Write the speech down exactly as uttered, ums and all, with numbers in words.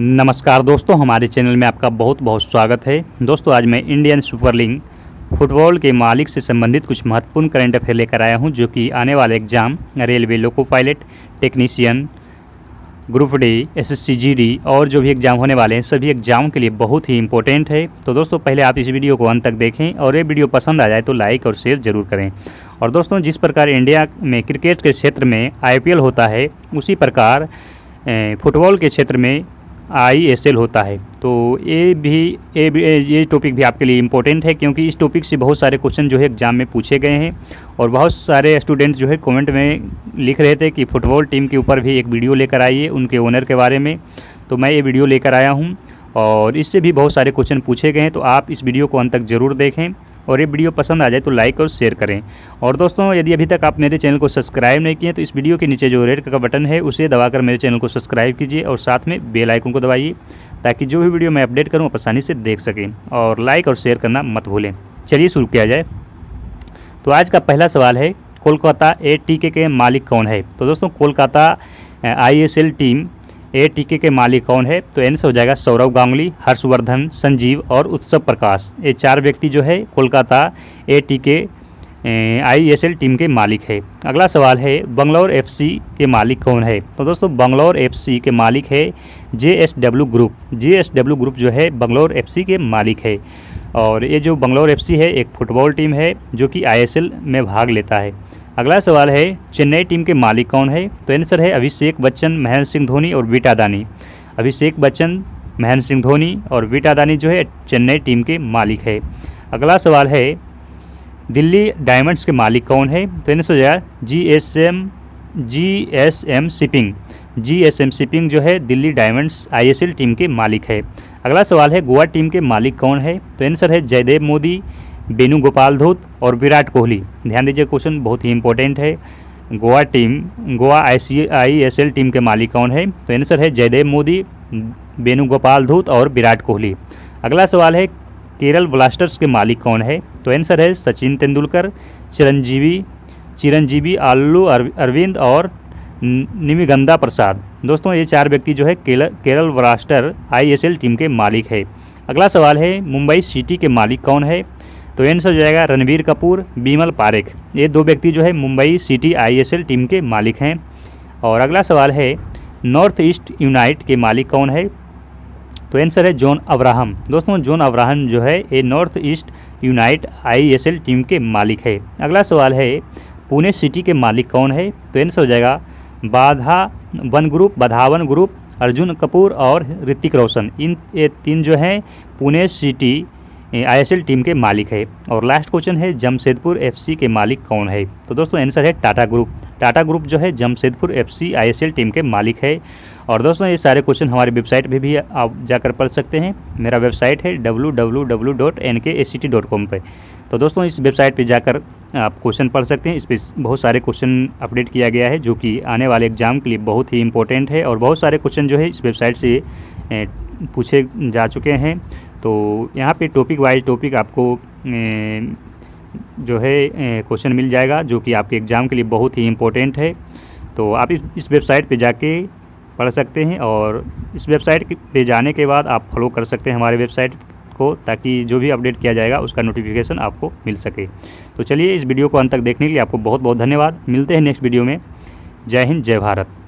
नमस्कार दोस्तों, हमारे चैनल में आपका बहुत बहुत स्वागत है। दोस्तों आज मैं इंडियन सुपर लीग फुटबॉल के मालिक से संबंधित कुछ महत्वपूर्ण करंट अफेयर लेकर आया हूं, जो कि आने वाले exam railway loco pilot, technician, group D, SSC GD और जो भी एग्ज़ाम होने वाले हैं सभी एग्जाम के लिए बहुत ही इंपॉर्टेंट है। तो दोस्तों पहले आप इस वीडियो को अंत तक देखें और ये वीडियो पसंद आ जाए तो लाइक और शेयर जरूर करें। और दोस्तों जिस प्रकार इंडिया में क्रिकेट के क्षेत्र में आईपीएल होता है, उसी प्रकार फुटबॉल के क्षेत्र में आईएसएल होता है। तो ये भी ये भी ये टॉपिक भी आपके लिए इम्पोर्टेंट है, क्योंकि इस टॉपिक से बहुत सारे क्वेश्चन जो है एग्जाम में पूछे गए हैं। और बहुत सारे स्टूडेंट जो है कमेंट में लिख रहे थे कि फुटबॉल टीम के ऊपर भी एक वीडियो लेकर आइए, उनके ओनर के बारे में। तो मैं ये वीडियो लेकर आया हूँ और इससे भी बहुत सारे क्वेश्चन पूछे गए हैं। तो आप इस वीडियो को अंत तक ज़रूर देखें और ये वीडियो पसंद आ जाए तो लाइक और शेयर करें। और दोस्तों यदि अभी तक आप मेरे चैनल को सब्सक्राइब नहीं किए तो इस वीडियो के नीचे जो रेड का बटन है उसे दबाकर मेरे चैनल को सब्सक्राइब कीजिए और साथ में बेल आइकन को दबाइए, ताकि जो भी वीडियो मैं अपडेट करूं आप आसानी से देख सकें। और लाइक और शेयर करना मत भूलें। चलिए शुरू किया जाए। तो आज का पहला सवाल है, कोलकाता एटीके के मालिक कौन है? तो दोस्तों कोलकाता आईएसएल टीम एटीके के मालिक कौन है? तो आंसर हो जाएगा सौरव गांगुली, हर्षवर्धन, संजीव और उत्सव प्रकाश। ये चार व्यक्ति जो है कोलकाता एटीके आईएसएल टीम के मालिक है। अगला सवाल है, बंगलौर एफसी के मालिक कौन है? तो दोस्तों बंगलौर एफसी के मालिक है जेएसडब्ल्यू ग्रुप। जेएसडब्ल्यू ग्रुप जो है बंगलौर एफसी के मालिक है। और ये जो बंगलौर एफसी है एक फुटबॉल टीम है जो कि आईएसएल में भाग लेता है। अगला सवाल है, चेन्नई टीम के मालिक कौन है? तो आंसर है अभिषेक बच्चन, महेंद्र सिंह धोनी और विटा दानी। अभिषेक बच्चन, महेंद्र सिंह धोनी और विटा दानी जो है चेन्नई टीम के मालिक है। अगला सवाल है, दिल्ली डायमंड्स के मालिक कौन है? तो आंसर हो जाएगा GSM GSM shipping. GSM shipping जो है दिल्ली डायमंड्स आईएसएल टीम के मालिक है। अगला सवाल है, गोवा टीम के मालिक कौन है? तो आंसर है जयदेव मोदी, वेणुगोपाल धूत और विराट कोहली। ध्यान दीजिए, क्वेश्चन बहुत ही इंपॉर्टेंट है। गोवा टीम गोवा आईसी आईएसएल टीम के मालिक कौन है? तो आंसर है जयदेव मोदी, वेणुगोपाल धूत और विराट कोहली। अगला सवाल है, केरल ब्लास्टर्स के मालिक कौन है? तो आंसर है सचिन तेंदुलकर, चिरंजीवी चिरंजीवी आल्लू अरविंद और निमिगंधा प्रसाद। दोस्तों ये चार व्यक्ति जो है केरल ब्लास्टर आईएसएल टीम के मालिक है। अगला सवाल है, मुंबई सिटी के मालिक कौन है? तो आंसर हो जाएगा रणबीर कपूर, बिमल पारेख। ये दो व्यक्ति जो है मुंबई सिटी आईएसएल टीम के मालिक हैं। और अगला सवाल है, नॉर्थ ईस्ट यूनाइट के मालिक कौन है? तो आंसर है जॉन अब्राहम। दोस्तों जॉन अब्राहम जो है ये North East United ISL team के मालिक है। अगला सवाल है, पुणे सिटी के मालिक कौन है? तो आंसर हो जाएगा Badhawan group, Badhawan group, Arjun Kapoor और ऋतिक रोशन। इन ये तीन जो हैं पुणे सिटी आईएसएल टीम के मालिक है। और लास्ट क्वेश्चन है, जमशेदपुर एफसी के मालिक कौन है? तो दोस्तों आंसर है टाटा ग्रुप। टाटा ग्रुप जो है जमशेदपुर एफसी आईएसएल टीम के मालिक है। और दोस्तों ये सारे क्वेश्चन हमारी वेबसाइट पे भी आप जाकर पढ़ सकते हैं। मेरा वेबसाइट है W W W dot N K A C T dot com पे। तो दोस्तों इस वेबसाइट पे जाकर आप क्वेश्चन पढ़ सकते हैं। इस पर बहुत सारे क्वेश्चन अपडेट किया गया है जो कि आने वाले एग्जाम के लिए बहुत ही इंपॉर्टेंट है। और बहुत सारे क्वेश्चन जो है इस वेबसाइट से पूछे जा चुके हैं। तो यहाँ पे टॉपिक वाइज टॉपिक आपको जो है क्वेश्चन मिल जाएगा, जो कि आपके एग्ज़ाम के लिए बहुत ही इम्पोर्टेंट है। तो आप इस वेबसाइट पे जाके पढ़ सकते हैं। और इस वेबसाइट पे जाने के बाद आप फॉलो कर सकते हैं हमारे वेबसाइट को, ताकि जो भी अपडेट किया जाएगा उसका नोटिफिकेशन आपको मिल सके। तो चलिए इस वीडियो को अंत तक देखने के लिए आपको बहुत बहुत धन्यवाद। मिलते हैं नेक्स्ट वीडियो में। जय हिंद, जय भारत।